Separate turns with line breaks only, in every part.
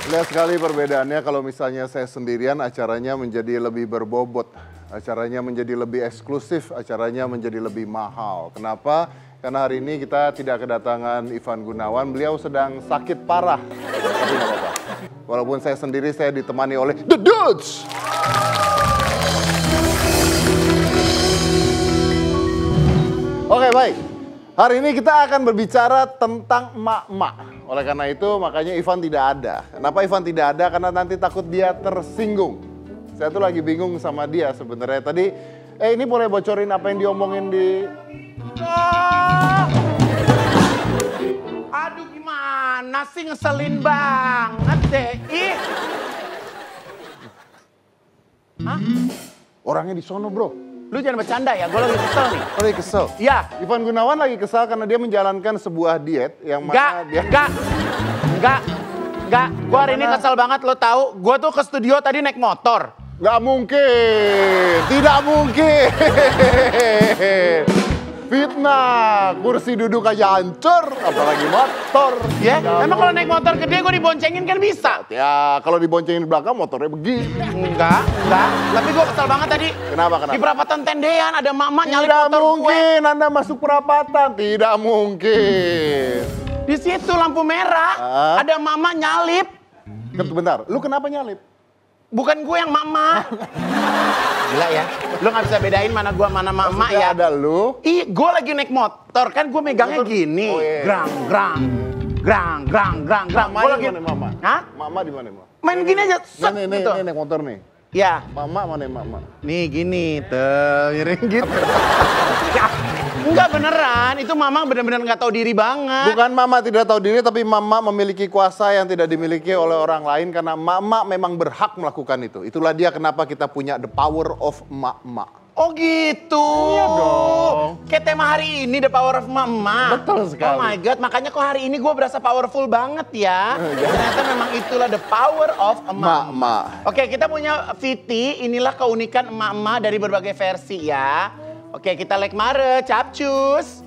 Lihat sekali perbedaannya kalau misalnya saya sendirian acaranya menjadi lebih berbobot. Acaranya menjadi lebih eksklusif, acaranya menjadi lebih mahal. Kenapa? Karena hari ini kita tidak kedatangan Ivan Gunawan, beliau sedang sakit parah. Tapi nggak apa-apa. Walaupun saya sendiri, saya ditemani oleh The Dudes. Oke, baik. Hari ini kita akan berbicara tentang emak-emak. Oleh karena itu, makanya Ivan tidak ada. Kenapa Ivan tidak ada? Karena nanti takut dia tersinggung. Saya tuh lagi bingung sama dia sebenarnya. Tadi, ini boleh bocorin apa yang diomongin di...
Aduh gimana sih, ngeselin banget deh. Ih. Hah?
Orangnya di sono, bro.
Lu jangan bercanda ya, gue lagi kesel nih.
Oh, lagi kesel?
Iya.
Ivan Gunawan lagi kesel karena dia menjalankan sebuah diet yang mana dia...
Enggak. Gue hari ini kesel banget, lo tahu. Gue tuh ke studio tadi naik motor.
Gak mungkin, tidak mungkin. Fitnah, kursi duduk aja hancur, apalagi motor.
Ya, emang kalau naik motor gede gue diboncengin kan bisa?
Ya, kalau diboncengin di belakang motornya begini.
Enggak. Tapi gue kesel banget tadi.
Kenapa?
Di perapatan tendean ada mama nyalip
Tidak
motor
mungkin Anda masuk perapatan, tidak mungkin.
gue. Di situ lampu merah, ada mama nyalip.
Bentar, lu kenapa nyalip?
Bukan gue yang mama. Gila ya, lu gak bisa bedain mana gue mana mama ya.
Ada lu.
Ih, gue lagi naik motor, kan gue megangnya gini.
Oh, iya.
Grang.
Mama
Gua
di mana, Mama?
Hah?
Mama di mana, Mama?
Main gini aja, set,
Nih,
gitu.
naik motor nih.
Ya,
Mama mana, Mama?
nih gini, tuh, miring gitu. Enggak beneran, itu mama bener-bener gak tahu diri banget.
Bukan mama tidak tahu diri, tapi mama memiliki kuasa yang tidak dimiliki oleh orang lain karena mama memang berhak melakukan itu. Itulah dia kenapa kita punya the power of emak-emak.
Oh gitu.
Iya dong.
Kayak tema hari ini The Power of Mama.
Betul sekali.
Oh my God, makanya kok hari ini gue berasa powerful banget ya. Ternyata memang itulah the power of emak-emak. Oke, kita punya Viti, inilah keunikan emak-emak dari berbagai versi ya. Oke, kita like mare, capcus.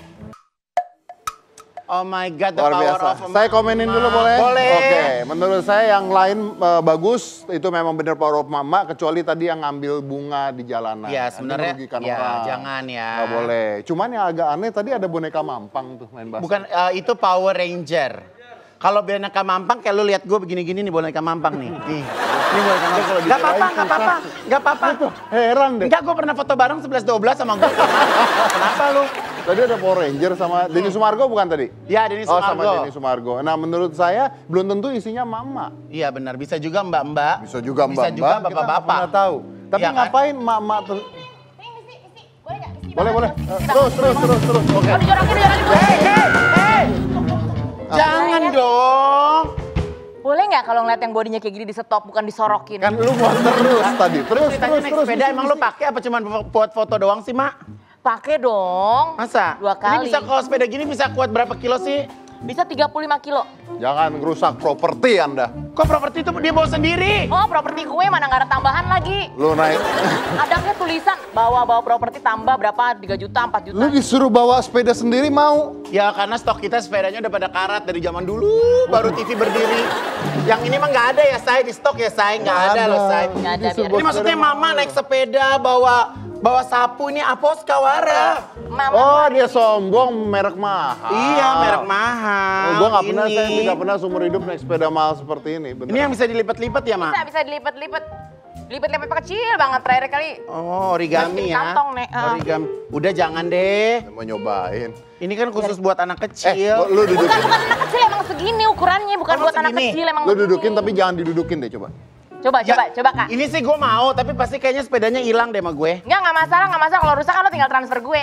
Oh my God, the
Luar
power
biasa.
of emak-emak.
Saya komenin dulu boleh?
Boleh.
Oke, menurut saya yang lain bagus, itu memang benar power of mama, kecuali tadi yang ngambil bunga di jalanan.
Ya sebenarnya,
Itu merugikan
ya
orang.
jangan ya.
Nggak boleh. Cuman yang agak aneh tadi ada boneka mampang tuh main basket.
Bukan, itu Power Ranger. Kalau boneka mampang, kayak lu lihat gue begini-gini nih boneka mampang nih. Nih, ini boneka mampang. Gak apa-apa.
Heran deh.
Enggak, gue pernah foto bareng 11-12 sama gue. Kenapa lu?
Tadi ada Power Ranger sama Denny Sumargo bukan tadi?
Ya, Denny
Oh,
Sumargo.
sama Denny Sumargo. Nah, menurut saya belum tentu isinya mama.
Iya benar, bisa juga mbak-mbak.
Bisa juga
Bisa
mbak-mbak.
juga
Kita nggak
bapak-bapak.
pernah tahu. Tapi
Iya kan?
ngapain mama tuh?
Boleh nggak? Isi
Boleh, boleh.
banget.
Terus. Oke.
Oh, dijorokin.
Hei! Jangan dong.
Boleh nggak kalau ngeliat yang bodinya kayak gini di stop, bukan disorokin?
Kan lu buat terus tadi. Terus.
Ceritanya naik sepeda, emang lu pakai apa cuman buat foto doang sih, Mak?
Pakai dong.
Masa?
2 kali.
Ini bisa kalau sepeda gini bisa kuat berapa kilo sih?
Bisa 35 kilo.
Jangan ngerusak properti Anda.
Kok properti itu dia bawa sendiri?
Oh, properti gue mana nggak ada tambahan lagi.
Lu naik.
Ada kayak tulisan bawa properti tambah berapa, 3 juta, 4 juta.
Lu disuruh bawa sepeda sendiri mau?
Ya karena stok kita sepedanya udah pada karat dari zaman dulu, baru TV berdiri. Yang ini mah nggak ada ya, Say, di stok ya, Say, nggak ada loh, Say.
Nggak ada, biar.
Ini maksudnya mama naik sepeda bawa sapu, ini Apos Kawara.
Oh, dia sombong merek mahal.
Iya, merek mahal.
Gua nggak pernah,
Ini.
saya tidak pernah seumur hidup naik sepeda mahal seperti ini. Bener.
Ini yang bisa dilipat-lipat ya, Mak?
Bisa dilipat-lipat. Lipat-lipat kecil banget terakhir kali.
Oh, origami
Masukin
ya.
kantong, Nek.
Origami. Udah jangan deh.
Mau nyobain.
Ini kan khusus buat anak kecil.
Lu dudukin.
Bukan anak kecil, emang segini ukurannya. Bukan
Oh,
buat anak
segini?
kecil, emang
Lu
begini.
dudukin tapi jangan didudukin deh coba.
Coba, Kak.
Ini sih gue mau, tapi pasti kayaknya sepedanya hilang deh sama gue.
Nggak masalah. Kalau rusak kan lo tinggal transfer gue.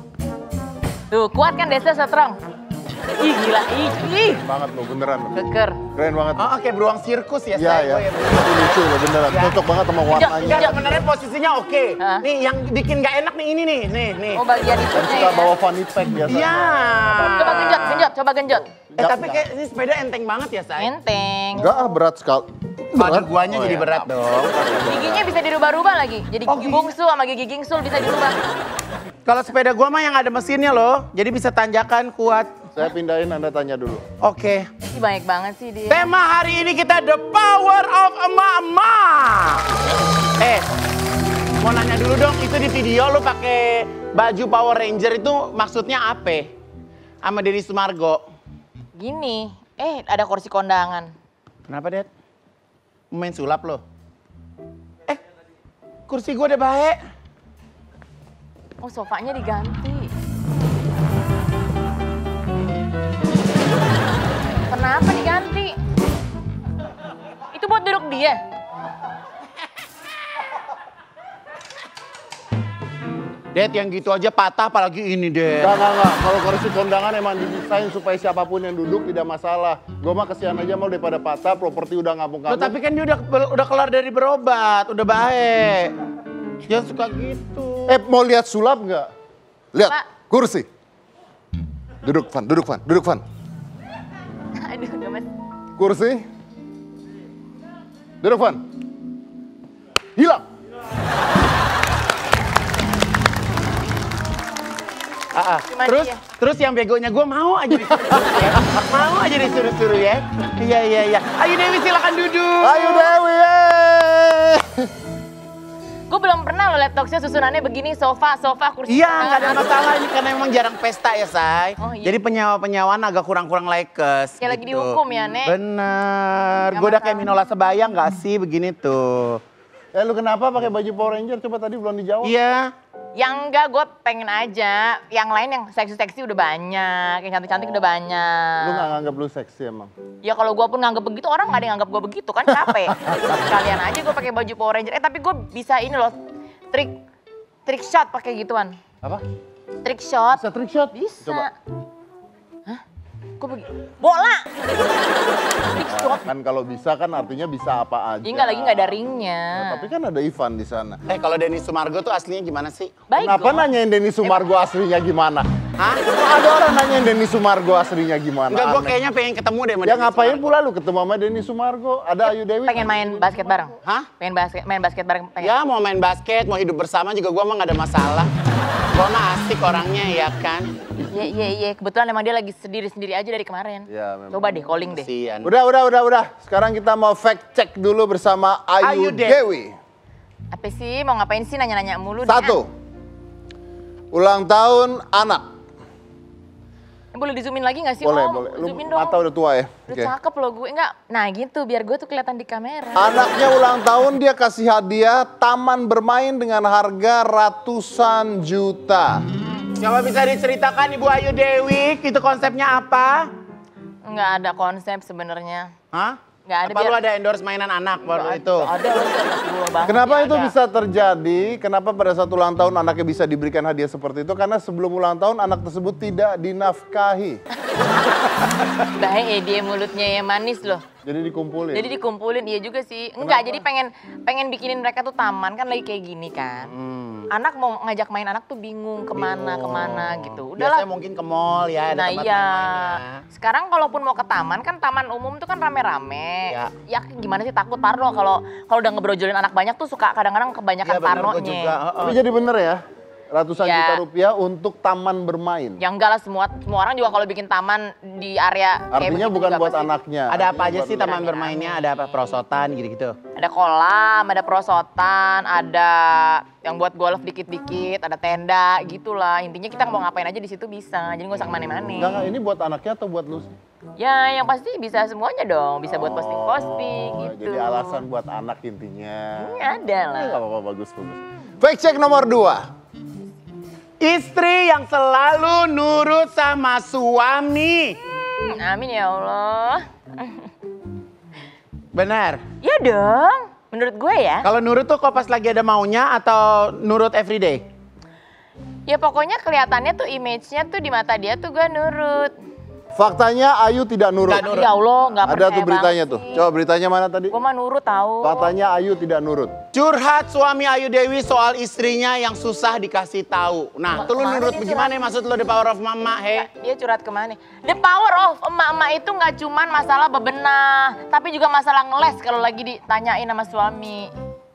Tuh, kuat kan Desa strong. Ih, gila. Ih.
Banget lo, beneran lo.
Keker.
Keren banget.
Oh, oke, beruang sirkus ya,
Iya,
Say.
ya.
Oh, ya.
Itu lucu lo, beneran.
Ya.
Cocok banget sama warnanya.
Enggak, sebenarnya posisinya oke.
Hah?
Nih, yang bikin gak enak nih ini nih.
Oh, bagian
Kan
itunya
suka
ya.
bawa funny pack biasa.
Iya.
Coba genjot.
Tapi kayak ini sepeda enteng banget ya, Say.
Enteng.
Enggak berat sekali.
Aduh, guanya
Oh,
jadi
iya.
berat dong.
Giginya bisa dirubah-rubah lagi. Jadi
Oh,
gigi
gigi.
bungsu sama gigi gingsul bisa dirubah.
Kalau sepeda gua mah yang ada mesinnya loh. Jadi bisa tanjakan kuat.
Saya pindahin, Anda tanya dulu.
Oke.
Ih, banyak banget sih dia.
Tema hari ini kita The Power of Emak-emak. Mau nanya dulu dong, itu di video lu pakai baju Power Ranger itu maksudnya apa? Sama Denny Sumargo.
Gini, ada kursi kondangan.
Kenapa, Dad? Mau main sulap lo? Kursi gua udah baik.
Oh, sofanya diganti. Kenapa diganti? Itu buat duduk dia.
Dad, yang gitu aja patah apalagi ini, Dad.
Enggak. Kalau kursi kondangan emang didesain supaya siapapun yang duduk tidak masalah. Gue mah kesian aja mau daripada patah, properti udah
Loh,
ngabung-ngabung.
tapi kan dia udah kelar dari berobat, udah baik. Dia suka gitu.
Mau lihat sulap nggak? Lihat,
Pak.
kursi. Duduk, Van.
Aduh, gemes.
Kursi. Duduk, Van. Hilang.
Gimana dia?
Terus yang begonya gue mau aja disuruh-suruh ya. Mau aja disuruh-suruh ya. Iya. Ayo Dewi silakan duduk.
Ayo Dewi.
Gue belum pernah lo liat talkshow susunannya begini, sofa, kursi.
Iya, nggak ada masalah ini karena emang jarang pesta ya, Say.
Oh, iya.
Jadi penyawa-penyawaan agak kurang-kurang likes.
Ya lagi dihukum ya, Nek.
Bener.
Nggak
Gue udah kayak
masalah.
Minola Sebayang nggak sih begini tuh.
Lu kenapa pakai baju Power Ranger? Coba tadi belum dijawab.
Iya.
Yang enggak, gue pengen aja. Yang lain yang seksi-seksi udah banyak, yang cantik-cantik udah banyak.
Lu nggak nganggap lu seksi emang?
Ya kalau gue pun nganggep begitu, orang nggak ada yang nganggep gue begitu kan, capek. Sekalian aja gue pakai baju Power Ranger. Tapi gue bisa ini loh, trick shot pakai gituan.
Apa?
Trick shot.
Bisa trick shot?
Bisa.
Coba.
Hah? Gue bola. Trick shot.
Kan kalau bisa kan artinya bisa apa aja.
Ini nggak lagi nggak ada ringnya.
Nah, tapi kan ada Ivan di sana.
Kalau Denny Sumargo tuh aslinya gimana sih?
Baik
Kenapa
dong.
nanyain Denny Sumargo aslinya gimana?
Hah?
Kok ada orang nanyain Denny Sumargo aslinya gimana?
Enggak, gue
Aneh.
kayaknya pengen ketemu deh sama
Ya
Denny
ngapain
Sumargo.
pula lu ketemu sama Denny Sumargo? Ada Ayu Dewi.
Pengen main basket bareng?
Hah?
Pengen main basket bareng? Pengen.
Ya mau main basket, mau hidup bersama juga gue mah gak ada masalah. Gue mah asik orangnya ya kan.
Iya. Kebetulan emang dia lagi sendiri aja dari kemarin.
Ya, memang.
Coba deh calling deh.
Kasian.
Udah. Sekarang kita mau fact check dulu bersama Ayu
Ayu
Dewi.
Apa sih? Mau ngapain sih nanya-nanya mulu?
Satu. Ulang tahun anak.
Boleh di-zoomin lagi gak sih?
Boleh. Lu
Zoomin dong.
mata udah tua ya?
Udah
Oke.
cakep loh gue. Enggak, nah gitu biar gue tuh kelihatan di kamera.
Anaknya ulang tahun, dia kasih hadiah taman bermain dengan harga ratusan juta.
Coba bisa diceritakan Ibu Ayu Dewi, itu konsepnya apa?
Enggak ada konsep sebenarnya.
Hah?
Nggak ada,
Apa lu
biar-
ada endorse mainan anak baru itu?
Ada banget.
Kenapa
ya
itu
ada.
bisa terjadi? Kenapa pada saat ulang tahun anaknya bisa diberikan hadiah seperti itu? Karena sebelum ulang tahun anak tersebut tidak dinafkahi.
Baik ya dia mulutnya yang manis loh.
Jadi dikumpulin.
Jadi dikumpulin, iya juga sih. Enggak, jadi pengen bikinin mereka tuh taman kan lagi kayak gini kan. Anak mau ngajak main anak tuh bingung kemana gitu. Udahlah.
Biasanya mungkin ke mall ya, ada
Nah
tempat
iya.
main-mainnya.
Sekarang kalaupun mau ke taman kan taman umum tuh kan rame-rame.
Ya.
Ya gimana sih takut parno kalau udah ngebrojolin anak banyak tuh suka kadang-kadang kebanyakan
Iya bener, gua
parnonya.
juga.
Tapi jadi bener ya, ratusan
Ya.
juta rupiah untuk taman bermain.
Ya enggak lah, semua orang juga kalau bikin taman di area kayak
Artinya
begitu
bukan
juga
buat
pasti.
anaknya.
Ada apa aja
Artinya
sih
buat
taman bermainnya? Ada apa perosotan gitu-gitu?
Ada kolam, ada perosotan, ada yang buat golf dikit-dikit, ada tenda gitulah. Intinya kita mau ngapain aja di situ bisa. Jadi nggak usah kemana-mana.
Enggak, ini buat anaknya atau buat lu sih?
Ya, yang pasti bisa semuanya dong. Bisa buat posting-posting
Oh,
gitu.
Jadi alasan buat anak intinya.
Ada lah.
Nggak apa-apa, bagus. Fact check nomor 2.
Istri yang selalu nurut sama suami.
Amin ya Allah.
Benar.
Ya dong, menurut gue ya.
Kalau nurut tuh kok pas lagi ada maunya atau nurut everyday?
Ya pokoknya kelihatannya tuh image-nya tuh di mata dia tuh gue nurut.
Faktanya Ayu tidak nurut.
Nggak nurut.
Ya Allah, nggak
Ada
percaya
tuh beritanya
banget
tuh.
sih.
Coba beritanya mana tadi?
Gue mah nurut tahu.
Faktanya Ayu tidak nurut.
Curhat suami Ayu Dewi soal istrinya yang susah dikasih tahu. Nah, tuh lu
Kemana
nurut
dia
bagaimana maksud lu the power of mama, he?
Dia curhat kemana? The power of emak-emak itu nggak cuman masalah bebenah, tapi juga masalah ngeles kalau lagi ditanyain sama suami.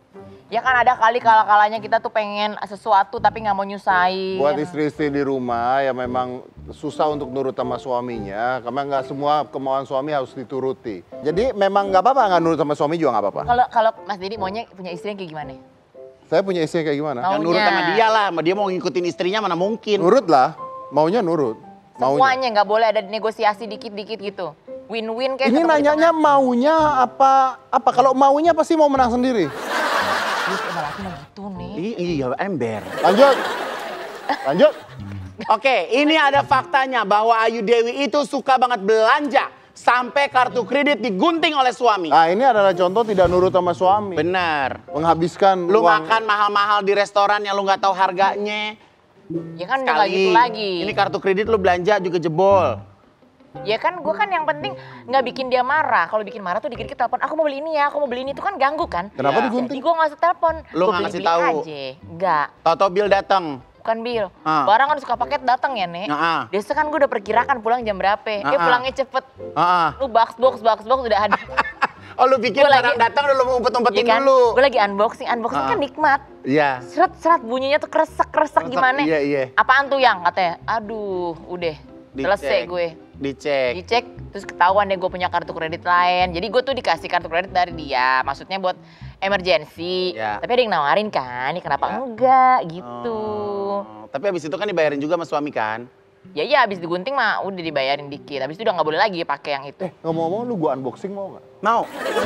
Ya kan ada kali kala-kalanya kita tuh pengen sesuatu tapi nggak mau nyusahin.
Buat istri-istri di rumah ya memang susah untuk nurut sama suaminya, karena nggak semua kemauan suami harus dituruti. Jadi memang nggak apa-apa nggak nurut sama suami juga nggak apa-apa.
Kalau Mas Didi maunya punya istri yang kayak gimana?
Saya punya istri kayak gimana?
Maunya.
Ya nurut sama dia lah, dia mau ngikutin istrinya mana mungkin.
Nurut lah, maunya nurut. Maunya.
Semuanya nggak boleh ada negosiasi dikit-dikit gitu. Win-win kayak
Ini
ketemu di
nanyanya
tengah.
maunya apa? Kalau maunya pasti mau menang sendiri.
Ih, emang laki mah gitu nih.
Iya, ember.
Lanjut. Lanjut.
Oke, ini ada faktanya bahwa Ayu Dewi itu suka banget belanja. Sampai kartu kredit digunting oleh suami.
Nah ini adalah contoh tidak nurut sama suami.
Benar.
Menghabiskan
Lu
uang.
makan mahal-mahal di restoran yang lu nggak tahu harganya.
Ya kan udah nggak gitu lagi.
Ini kartu kredit lu belanja juga jebol.
Ya kan gue kan yang penting nggak bikin dia marah. Kalau bikin marah tuh dikit-dikit telepon, aku mau beli ini ya, aku mau beli ini. Itu kan ganggu kan.
Kenapa
Ya.
digunting?
Jadi gue nggak usah telepon.
Lu
Gua
nggak ngasih
beli-beli
tahu?
aja. Enggak.
Toto Bill datang.
Bukan Bil.
Ah.
Barang kan suka paket datang ya, Nek.
Ah.
Biasa kan gue udah perkirakan pulang jam berapa.
Ah.
Pulangnya cepet.
Heeh.
Lu box udah ada.
Oh lu pikir
Gua
barang
lagi-
datang lu mau umpet-umpetin
Iya kan?
dulu.
Gue lagi unboxing
Ah.
kan nikmat.
Iya.
Seret-seret bunyinya tuh kresek-kresek gimana.
Iya, iya.
Apaan tuh yang katanya? Aduh, udah. Selesai
Dicek.
gue.
Dicek.
Dicek, terus ketahuan deh gue punya kartu kredit lain. Jadi gue tuh dikasih kartu kredit dari dia. Maksudnya buat emergency.
Ya.
Tapi ada yang nawarin kan, ini kenapa enggak gitu.
Oh, tapi habis itu kan dibayarin juga sama suami kan?
Ya iya abis digunting mah udah dibayarin dikit. Abis itu udah nggak boleh lagi pakai yang itu.
Ngomong-ngomong lu gua unboxing mau nggak?
Mau.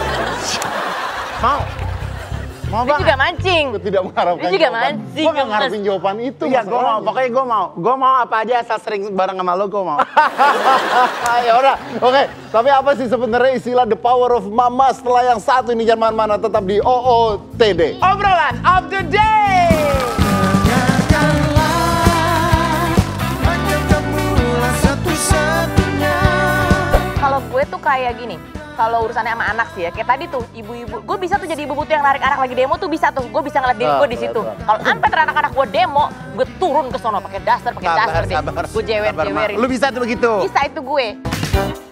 Mau. Mau
Dia
banget.
juga mancing.
Gua tidak mengharapkan
Dia juga
jawaban.
mancing,
Gua nggak
Mas.
ngarepin jawaban itu.
Iya, gue mau.
masalahnya.
Pokoknya gue mau. Gue mau apa aja asal sering bareng sama lo, gue mau.
Ya udah, oke. Tapi apa sih sebenarnya istilah the power of mama setelah yang satu ini jangan mana tetap di OOTD.
Obrolan of the day.
Kalau gue tuh kayak gini. Kalau urusannya sama anak sih ya, kayak tadi tuh ibu-ibu, gue bisa tuh jadi ibu tuh yang narik anak lagi demo tuh bisa tuh, gue bisa ngeliat diri gue di situ. Kalau sampai anak-anak gue demo, gue turun ke sono pakai daster deh, gue jewer-jewerin.
Lu bisa tuh begitu?
Bisa itu gue.